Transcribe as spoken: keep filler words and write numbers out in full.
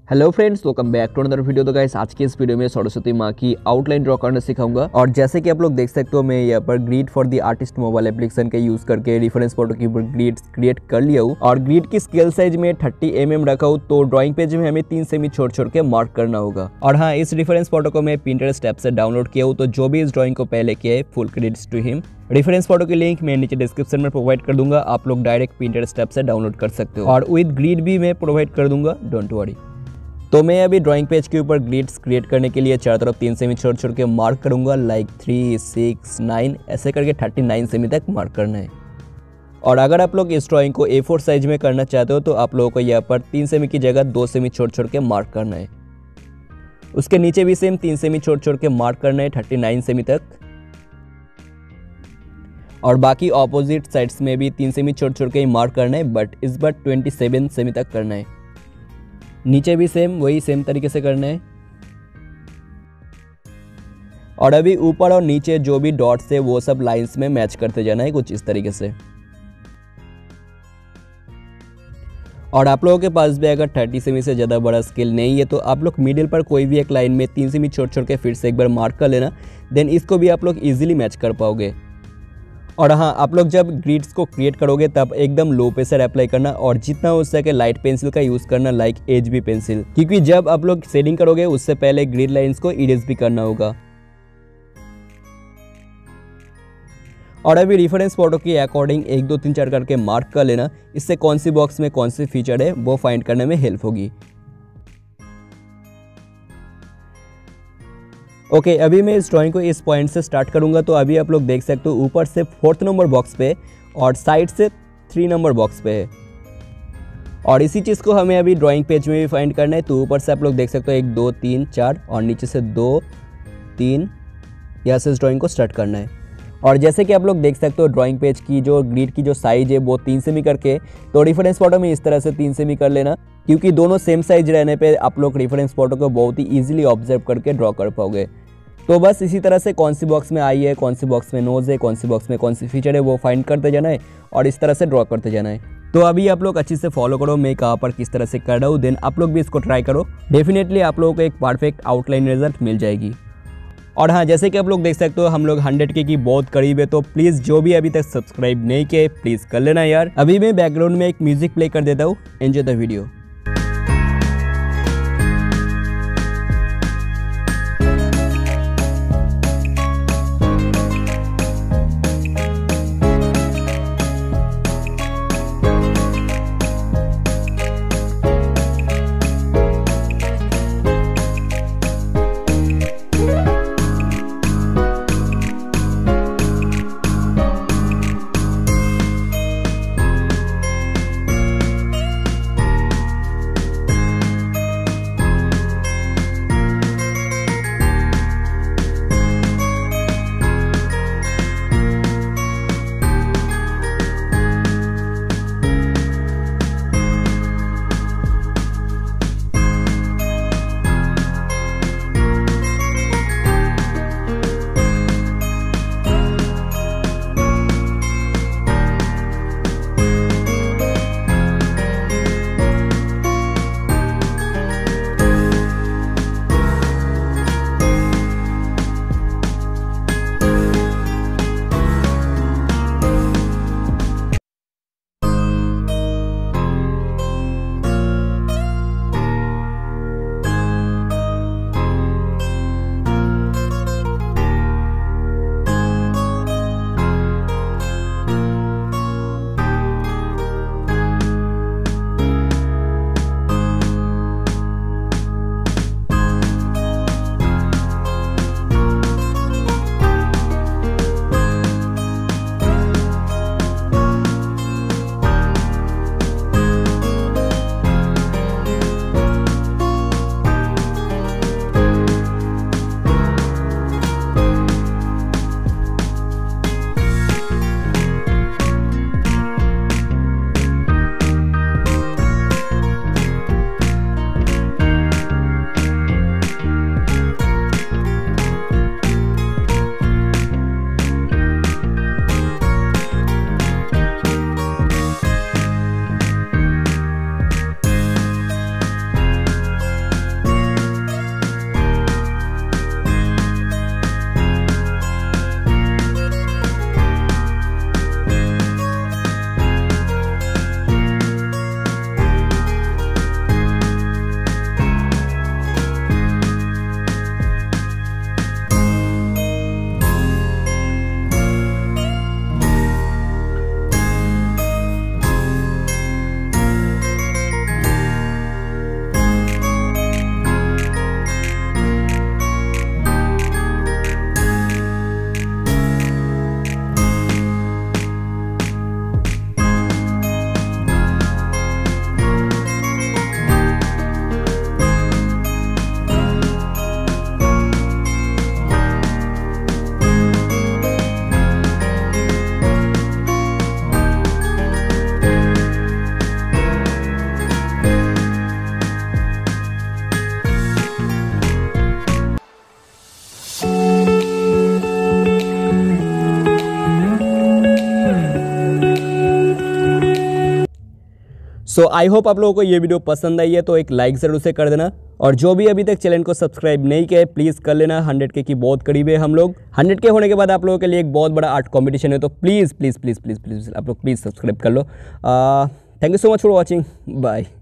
Hello friends, welcome back to another video. तो guys, आज के इस वीडियो में सरस्वती माँ की आउटलाइन ड्रॉ करना सिखाऊंगा। और जैसे कि आप लोग देख सकते हो, मैं यहाँ पर grid for the artist mobile application के यूज करके रेफरेंस फोटो के ऊपर ग्रिड क्रिएट कर लिया हूँ। और ग्रिड की स्केल साइज में थर्टी एम एम रखा हूँ, तो ड्रॉइंग पेज में हमें तीन सेमी छोड़ छोड़ के मार्क करना होगा। और हाँ, इस रेफरेंस फोटो को मैं पिंटरेस्ट ऐप से डाउनलोड किया हूँ, तो जो भी इस ड्रॉइंग को पहले किया है, full credits to him. Reference photo की लिंक मैं नीचे डिस्क्रिप्शन में प्रोवाइड कर दूंगा, आप लोग डायरेक्ट पिंटरेस्ट ऐप से डाउनलोड कर सकते हो। और विद ग्रिड भी मैं प्रोवाइड कर दूंगा, डोंट वरी। तो मैं अभी ड्राइंग पेज के ऊपर ग्रिड्स क्रिएट करने के लिए चारों तरफ तीन सेमी छोड़ छोड़ के मार्क करूंगा, लाइक थ्री सिक्स नाइन ऐसे करके थर्टी नाइन सेमी तक मार्क करना है। और अगर आप लोग इस ड्राइंग को ए फोर साइज में करना चाहते हो, तो आप लोगों को यहाँ पर तीन सेमी की जगह दो सेमी छोड़ छोड़ के मार्क करना है। उसके नीचे भी सेम तीन सेमी छोड़ छोड़ के मार्क करना है थर्टी नाइन सेमी तक। और बाकी ऑपोजिट साइड्स में भी तीन सेमी छोड़ छोड़ के ही मार्क करना है, बट इस बार ट्वेंटी सेवन सेमी तक करना है। नीचे भी सेम वही सेम तरीके से करना है। और अभी ऊपर और नीचे जो भी डॉट्स है वो सब लाइंस में मैच करते जाना है, कुछ इस तरीके से। और आप लोगों के पास भी अगर थर्टी सेमी से ज़्यादा बड़ा स्केल नहीं है, तो आप लोग मिडिल पर कोई भी एक लाइन में तीन सेमी छोड़ छोड़ के फिर से एक बार मार्क कर लेना, देन इसको भी आप लोग इजीली मैच कर पाओगे। और हाँ, आप लोग जब ग्रिड्स को क्रिएट करोगे तब एकदम लो प्रेशर अप्लाई करना, और जितना हो सके लाइट पेंसिल का यूज़ करना, लाइक एच बी पेंसिल, क्योंकि जब आप लोग शेडिंग करोगे उससे पहले ग्रिड लाइंस को इरेज भी करना होगा। और अभी रेफरेंस फोटो के अकॉर्डिंग एक दो तीन चार करके मार्क कर लेना, इससे कौन सी बॉक्स में कौन सी फीचर है वो फाइंड करने में हेल्प होगी। ओके okay, अभी मैं इस ड्राइंग को इस पॉइंट से स्टार्ट करूंगा। तो अभी आप लोग देख सकते हो ऊपर से फोर्थ नंबर बॉक्स पे और साइड से थ्री नंबर बॉक्स पे है। और इसी चीज़ को हमें अभी ड्राइंग पेज में भी फाइंड करना है। तो ऊपर से आप लोग देख सकते हो एक दो तीन चार, और नीचे से दो तीन, यहाँ से इस ड्राइंग को स्टार्ट करना है। और जैसे कि आप लोग देख सकते हो ड्राइंग पेज की जो ग्रिड की जो साइज है वो तीन सेमी करके, तो रेफरेंस फोटो में इस तरह से तीन सेमी कर लेना, क्योंकि दोनों सेम साइज रहने पे आप लोग रेफरेंस फोटो को बहुत ही इजीली ऑब्जर्व करके ड्रॉ कर पाओगे। तो बस इसी तरह से कौन सी बॉक्स में आई है, कौन सी बॉक्स में नोज है, कौन सी बॉक्स में कौन सी फीचर है, वो फाइंड करते जाना है और इस तरह से ड्रॉ करते जाना है। तो अभी आप लोग अच्छे से फॉलो करो, मैं कहाँ पर किस तरह से कर रहा हूँ, देन आप लोग भी इसको ट्राई करो। डेफिनेटली आप लोगों को एक परफेक्ट आउटलाइन रिजल्ट मिल जाएगी। और हाँ, जैसे कि आप लोग देख सकते हो हम लोग हंड्रेड के की बहुत करीब है, तो प्लीज़ जो भी अभी तक सब्सक्राइब नहीं किए प्लीज़ कर लेना यार। अभी मैं बैकग्राउंड में एक म्यूजिक प्ले कर देता हूँ, enjoy the video. So I hope आप लोगों को ये वीडियो पसंद आई है, तो एक लाइक ज़रूर से कर देना। और जो भी अभी तक चैनल को सब्सक्राइब नहीं किया है प्लीज़ कर लेना। हंड्रेड के की बहुत करीब है हम लोग। हंड्रेड के होने के बाद आप लोगों के लिए एक बहुत बड़ा आर्ट कॉम्पिटिशन है, तो please please please please please आप लोग प्लीज़ सब्सक्राइब कर लो। Thank you so much for watching, bye.